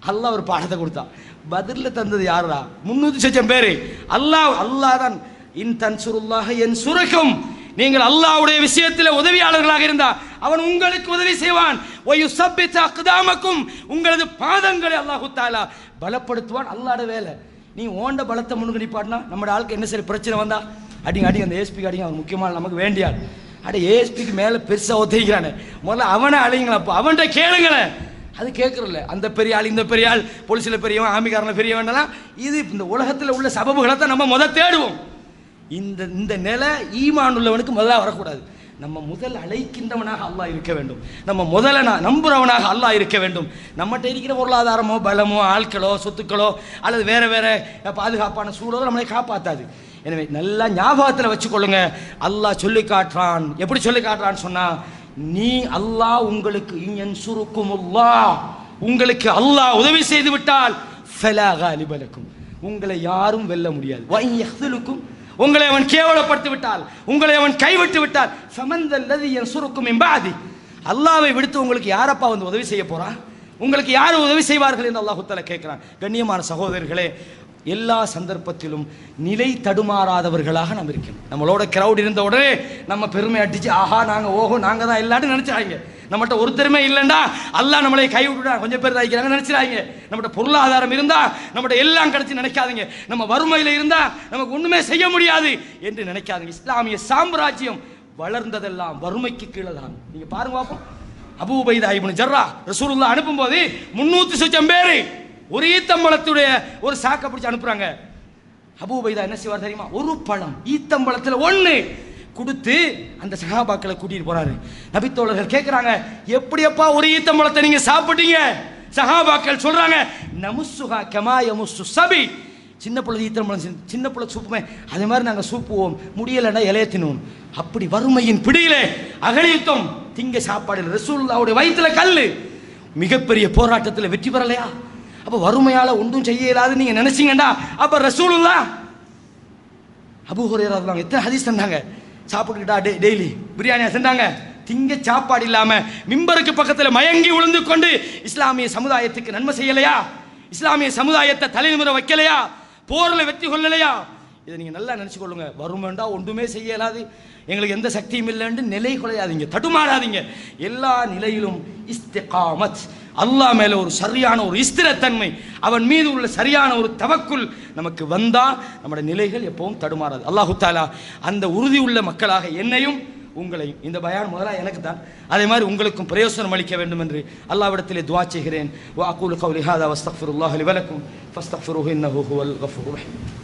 அல்லாஹ் ஒரு பாடத்தை கொடுத்தான். பத்ரில் தந்தது யாரா? 300 லட்சம் பேர். அல்லாஹ் தான் இன் தன்சுருல்லாஹ யன்சுரகும். நீங்கள் அல்லாஹ்வுடைய விஷயத்தில் உதவியாளர்களாக இருந்தால் அவன் உங்களுக்கு உதவி செய்வான். வயுஸப்பித் அக்தாமக்கும், உங்களது பாதங்களை அல்லாஹ் தஆலா பலப்படுத்துவான். அல்லாஹ்வுடைய வேலை. நீ ஓண்ட பலத்தை முன்னுக்கு நிப்பாட்டினா நம்ம ஆளுக்கு என்ன சரி பிரச்சனை வந்தா அடிங்க அந்த ஏஎஸ்பிக்கு அடிங்க, அவன் முக்கியமான நமக்கு வேண்டியாள். ஏஎஸ்பிக்கு மேலே பெருசாக ஒத்திக்கிறானே, முதல்ல அவனை அழைங்களா, அப்போ அவன்கிட்ட கேளுங்களேன். அது கேட்குறல. அந்த பெரிய ஆள் இந்த பெரிய ஆள், போலீஸில் பெரியவன் ஆமிக்காரனில் பெரிய வேண்டாம். இது இந்த உலகத்தில் உள்ள சபபுகளை தான் நம்ம முதல் தேடுவோம். இந்த நிலை ஈமான் உள்ளவனுக்கு முதல்ல வரக்கூடாது. நம்ம முதல் அழைக்கின்றவனாக அல்லாஹ் இருக்க வேண்டும். நம்ம முதல்ல நம்புறவனாக அல்லாஹ் இருக்க வேண்டும். நம்மகிட்ட இருக்கிற பொருளாதாரமோ பலமோ ஆட்களோ சொத்துக்களோ அல்லது வேற வேற பாதுகாப்பான சூழலோ நம்மளை காப்பாற்றாது. எனவே நல்லா ஞாபகத்தில் வச்சுக்கொள்ளுங்க. அல்லாஹ் சொல்லி காட்டுறான். எப்படி சொல்லி காட்டுறான்னு சொன்னா, நீ அல்லாஹ் உங்களுக்கு உங்களுக்கு அல்லாஹ் உதவி செய்து விட்டால் ஃபலா காலிப லக்கும், உங்களை யாரும் வெல்ல முடியாது. வ இன் யஹ்துலுக்கும், உங்களை அவன் கேவலப்படுத்தி விட்டால், உங்களை அவன் கைவிட்டு விட்டால், ஃபமன்தல்லதி யன்சுருக்கும் மின் பஅதி, அல்லாஹ்வை விடுத்து உங்களுக்கு யாரப்பா வந்து உதவி செய்ய போறா? உங்களுக்கு யார் உதவி செய்வார்கள் என்று அல்லாஹ் தஆலா கேட்கிறான். கண்ணியமான சகோதரர்களே, எல்லா சந்தர்ப்பத்திலும் நிலை தடுமாறாதவர்களாக நாம் இருக்கணும். நம்மளோட கிரௌட் இருந்த உடனே நம்ம பெருமை அடிச்சு ஆஹா நாங்க ஓஹோ நாங்க தான் எல்லாரும் நினைச்சாங்க. நம்மகிட்ட ஒருத்தருமே இல்லைண்டா அல்லாஹ் நம்மளை கைவிட்டுடா கொஞ்சம் பேர் தாய்க்கிறாங்க நினைச்சிடாங்க. நம்மகிட்ட பொருளாதாரம் இருந்தா நம்மகிட்ட எல்லாம் கிடைச்சி நினைக்காதீங்க. நம்ம வறுமையில இருந்தா நமக்கு ஒண்ணுமே செய்ய முடியாது என்று நினைக்காதீங்க. இஸ்லாமிய சாம்ராஜ்யம் வளர்ந்ததெல்லாம் வறுமைக்கு கீழே தான். நீங்க பாருங்க பாப்போம். அபூ உபைதா இப்னு ஜர்ரா ரசூலுல்லாஹ் அனுப்பும் போது 300 லட்சம் பேர் ஒரு ஈத்தம்பழத்துடைய ஒரு சாக்கை பிடிச்சு அனுப்புறாங்க. அபூ உபைதா என்ன செய்வார் தெரியுமா? ஒரு பழம் ஈத்தம்பழத்துல ஒண்ணு கொடுத்து அந்த சஹாபாக்களை கூட்டிட்டு போறாரு. நபித்தோழர்கள் கேட்கிறாங்க, எப்படியப்பா ஒரு ஈத்தம்பழத்தை நீங்க சாப்பிட்டீங்க? சஹாபாக்கள் சொல்றாங்க, நமுசுஹா கமா யமுசு சபி, சின்ன பிள்ளை ஈத்தம்பழம் சின்ன பிள்ளை சூப்புமே அதே மாதிரி நாங்க சூப்புவோம், முடியலைன்னா இலைய தின்னுவோம். அப்படி வறுமையின் பிடியிலே அகலியுத்தம் திங்க சாப்பாடு. ரசூலுல்லாஹ்வுடைய வயிற்றுல கல்லு. மிகப்பெரிய போராட்டத்தில் வெற்றி பெறலையா? அப்ப வறுமையால ஒன்றும் செய்ய இயலாது நீங்க நினைச்சீங்கடா. அப்ப ரசூலுல்லாஹ் அபூ ஹுரைரா ரலியல்லாஹு எத்தனை ஹதீஸ் தந்தாங்க. சாப்பிட்டுக்கிட்டா டெய்லி பிரியாணியா செஞ்சாங்க. திங்க சாப்பாடு இல்லாம மிம்பருக்கு பக்கத்தில் மயங்கி விழுந்து கொண்டு இஸ்லாமிய சமுதாயத்துக்கு நன்மை செய்யலையா? இஸ்லாமிய சமுதாயத்தை தலைநிமிர வைக்கலையா? போரில் வெற்றி கொள்ளலையா? இதை நீங்க நல்லா நினைச்சு கொள்ளுங்க. வறுமைண்டா ஒன்றுமே செய்ய இயலாது, எங்களுக்கு எந்த சக்தியும் இல்லைன்னு நிலை குலையாதீங்க, தடுமாறாதீங்க. எல்லா நிலையிலும் இஸ்திகாமத், அல்லாஹ் மேல ஒரு சரியான ஒரு ஸ்திரத்தன்மை, அவன் மீது உள்ள சரியான ஒரு தவக்குல் நமக்கு வந்தா நம்முடைய நிலைகள் எப்பவும் தடுமாறாது. அல்லாஹு தஆலா அந்த உறுதி உள்ள மக்களாக என்னையும் உங்களையும், இந்த பயான் முதலா எனக்கு தான், அதே மாதிரி உங்களுக்கும் பிரயோசனம் அளிக்க வேண்டும் என்று அல்லாஹ்விடத்திலே துஆ செய்கிறேன். வ அகூலு கௌலி ஹாதா வஸ்தக்ஃபிருல்லாஹ லி வ லக்கும் ஃபஸ்தக்ஃபிருஹு இன்னஹு ஹுவல் கஃபூருர் ரஹீம்.